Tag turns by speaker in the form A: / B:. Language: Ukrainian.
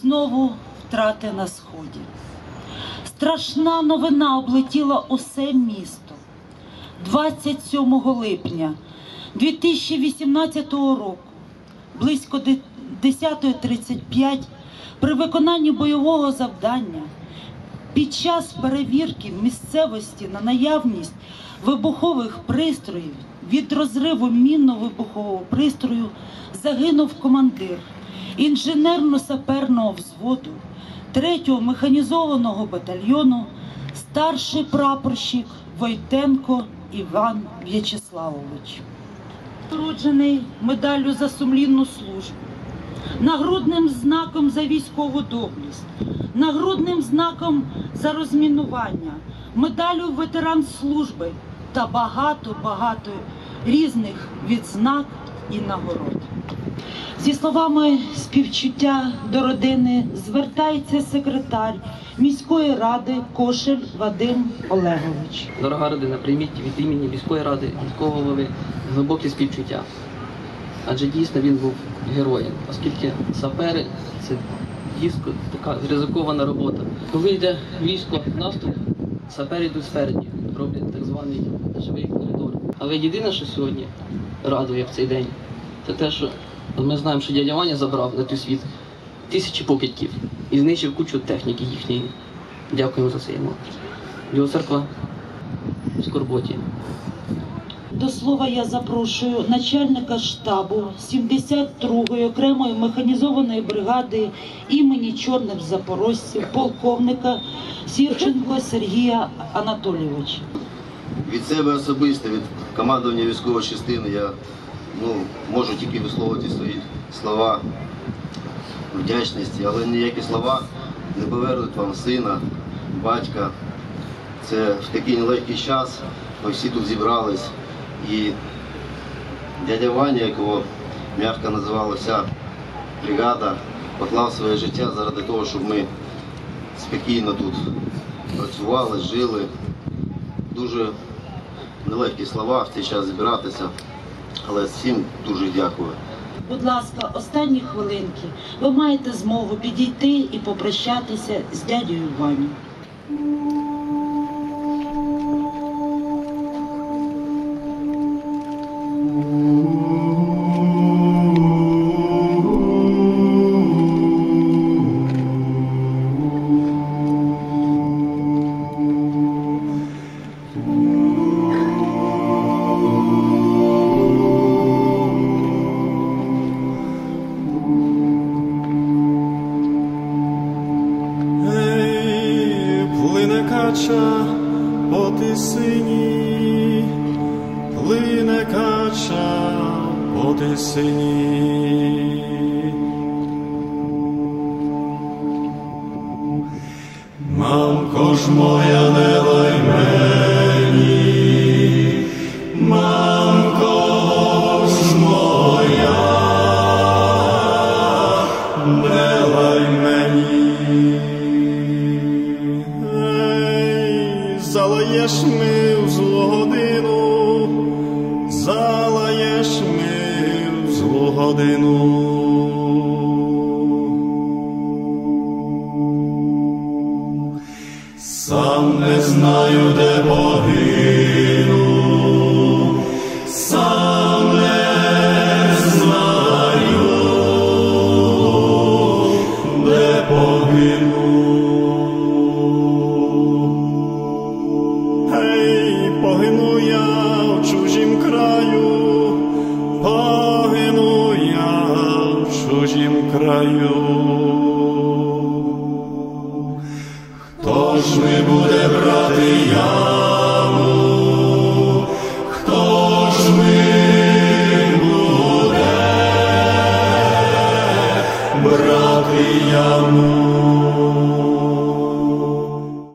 A: знову втрати на Сході. Страшна новина облетіла усе місто. 27 липня 2018 року, близько 10:35, при виконанні бойового завдання, під час перевірки в місцевості на наявність вибухових пристроїв, від розриву мінно-вибухового пристрою загинув командир інженерно-саперного взводу 3-го механізованого батальйону, старший прапорщик Войтенко Іван В'ячеславович. Нагороджений медаллю за сумлінну службу, нагрудним знаком за військову доблесть, нагрудним знаком за розмінування, медаллю ветеран служби та багато різних відзнак і нагород. Зі словами співчуття до родини звертається секретар міської ради Кошель Вадим Олегович.
B: Дорога родина, прийміть від імені міської ради, міського голови глибоке співчуття. Адже дійсно він був героєм, оскільки сапери – це дійсно така ризикована робота. Коли йде військо в наступ, сапери йдуть спереді, роблять так званий живий коридор. Але єдине, що сьогодні радує в цей день, це те, що ми знаємо, що дядя Ваня забрав на той світ 1000 покидьків і знищив кучу техніки їхньої. Дякуємо за це йому. Його церква в скорботі.
A: До слова я запрошую начальника штабу 72-ї окремої механізованої бригади імені Чорних запорожців, полковника Сірченко Сергія Анатолійовича.
C: Від себе особисто, від командування військової частини я можу тільки висловити свої слова вдячності, але ніякі слова не повернуть вам сина, батька. Це в такий нелегкий час ми всі тут зібрались. І дядя Ваня, якого м'яко називала вся бригада, поклав своє життя заради того, щоб ми спокійно тут працювали, жили. Дуже нелегкі слова в цей час збиратися, але всім дуже дякую.
A: Будь ласка, останні хвилинки. Ви маєте змогу підійти і попрощатися з дядею Ваню.
D: Кача по Тисині, плине кача по Тисині. Мамко ж моя, не лай мені, мамко ж моя, не лай мені. Залаєш ми в злу годину, залаєш ми в злу годину. Сам не знаю, де погину, сам не знаю, де погину. Погину я в чужім краю, погину я в чужім краю. Хто ж ми буде брати я?